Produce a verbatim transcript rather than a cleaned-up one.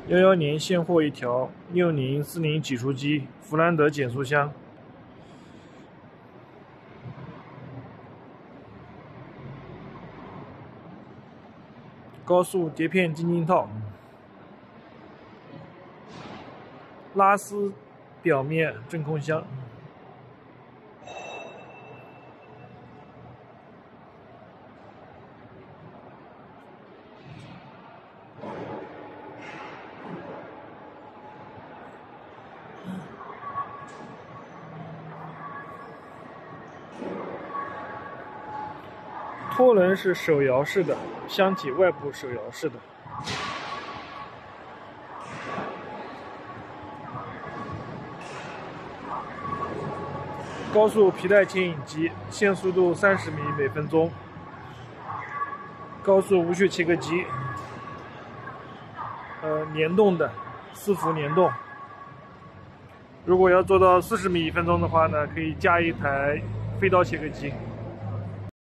幺幺年现货一条，六零四零挤出机，弗兰德减速箱。高速碟片晶晶套，拉丝表面真空箱。拖轮是手摇式的，箱体外部手摇式的。高速皮带牵引机，线速度三十米每分钟。高速无序切割机，呃，联动的，四伏联动。如果要做到四十米一分钟的话呢，可以加一台飞刀切割机。